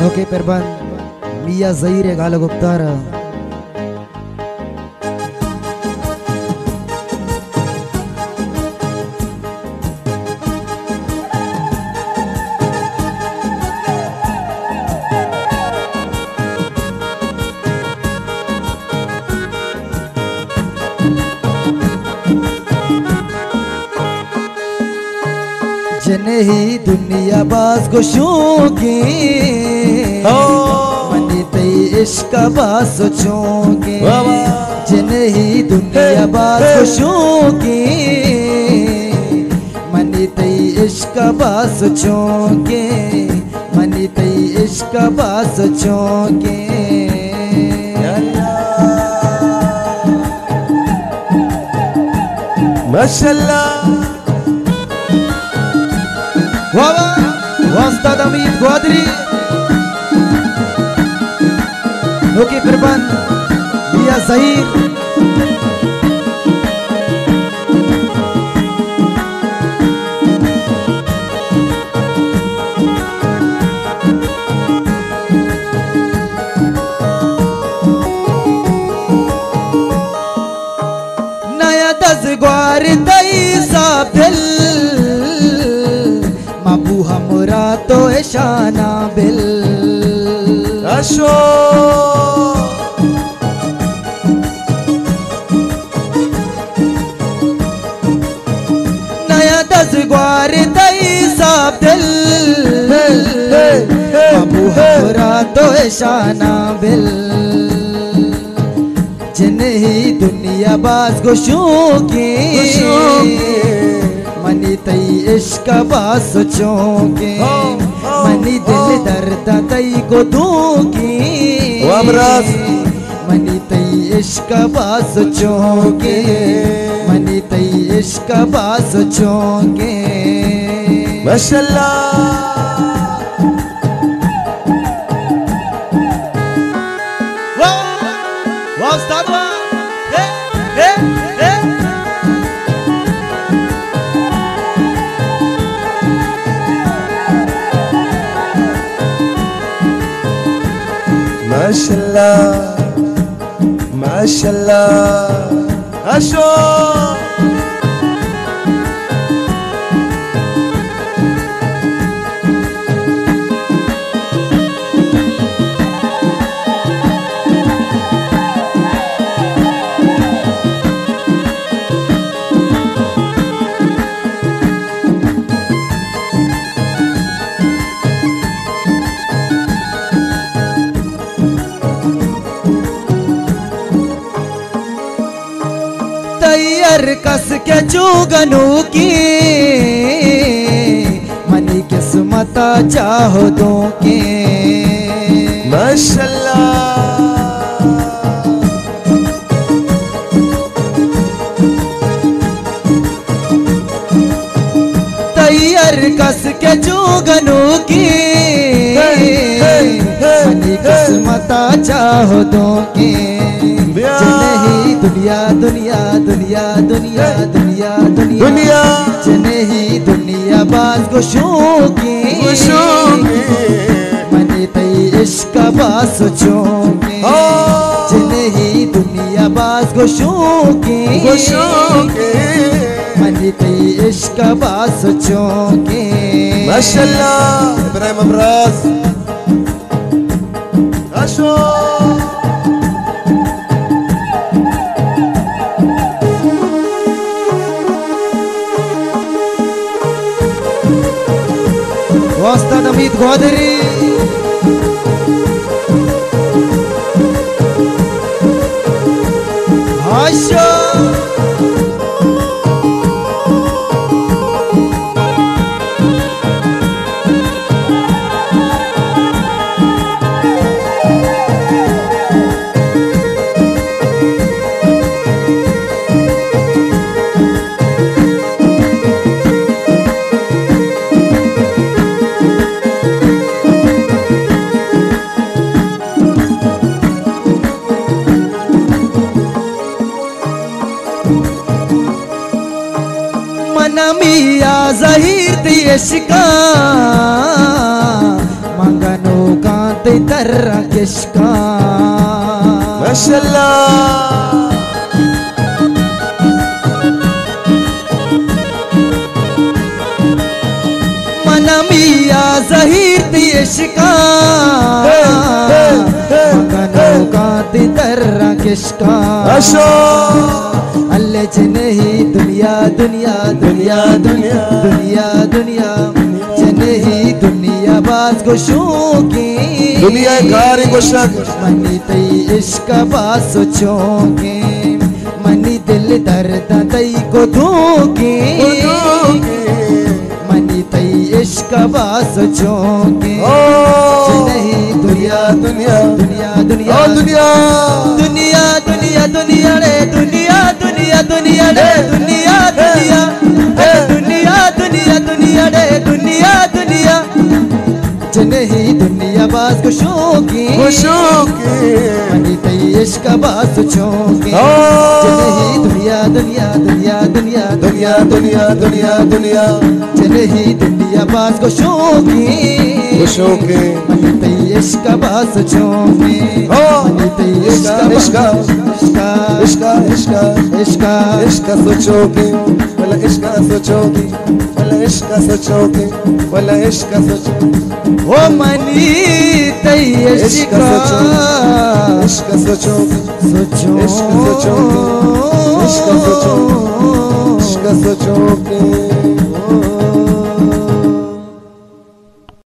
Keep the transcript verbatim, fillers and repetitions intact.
Oke perban Mia Zaire Gala Guptara जने ही दुनिया बाज को शौकी मनी तई इश्क बाज सोचोगे जने ही दुनिया बाज को शौकी मनी तई इश्क बाज सोचोगे मनी तई इश्क बाज सोचोगे माशाअल्लाह वावा वास्ता दमीद ग्वादरी ओके परबन मिया ज़हीर नया दस ग्वार तई साब दिल हमरा तो शाना बिल अशो नया दस ग्वार तई साब दिल अबू हमरा तो शाना बिल जिन्हें दुनिया बाज को शौकी मनी तई इश्क बाज सोचोगे मनी दिल दर्द तई को दूंगी मनी तई इश्क बाज सोचोगे मनी तई इश्क बाज सोचोगे माशाअल्लाह वाह वाह उस्ताद वाह हे हे हे माशाअल्लाह माशाअल्लाह अशो तैयार कस के चुगनू की मनी किस्मत चाहो दो के माशाअल्लाह तैयार कस के चुगनू की मनी किस्मत चाहो दो के नहीं दुनिया दुनिया दुनिया दुनिया दुनिया दुनिया दुनिया जने ही दुनिया बाज को शौकी मनी तई इश्क बाज सोचोगे जने ही दुनिया बाज को शौकी मनी तई इश्क बाज सोचोगे माशाअल्लाह इब्राहिम अब्राज अशो वास्ता दमीद ग्वादरी आशा मिया ज़हीर दी इश्का मंगनो का दर्रा किश्का माशाल्लाह मनमिया जहीर दी इश्का मकनों का दी दर्रा किश्का अशो अल्ले च नहीं दुनिया दुनिया दुनिया दुनिया दुनिया दुनिया च नहीं दुनिया बाज गोशों की दुनिया कारी गोशक मनी तई इश्क बाज सोचोगे मनी दिल दर्द तई को धोगे मनी तई इश्क बाज सोचोगे नहीं दुनिया दुनिया दुनिया दुनिया दुनिया दुनिया दुनिया दुनिया रे दुनिया दुनिया दुनिया रे दुनिया दुनिया दुनिया दुनिया दुनिया रे दुनिया दुनिया नहीं दुनिया बाज खुशोगी खुशोगी मनी तई इश्क बाज सोचोगे नहीं दुनिया दुनिया दुनिया दुनिया दुनिया दुनिया दुनिया दुनिया नहीं दुनिया बाज खुशोगी खुशोगी मनी तई इश्क बाज सोचोगे मनी तई इश्क इश्क इश्क इश्क इश्क इश्क इश्क सोचोगी वला इश्क सोचोगी वला इश्क सोचोगी वला इश्क सोचोगी ओ मनी तई इश्क इश्क सोचोगी सोचो इश्क सोचोगी इश्क सोचोगी इश्क सोचोगी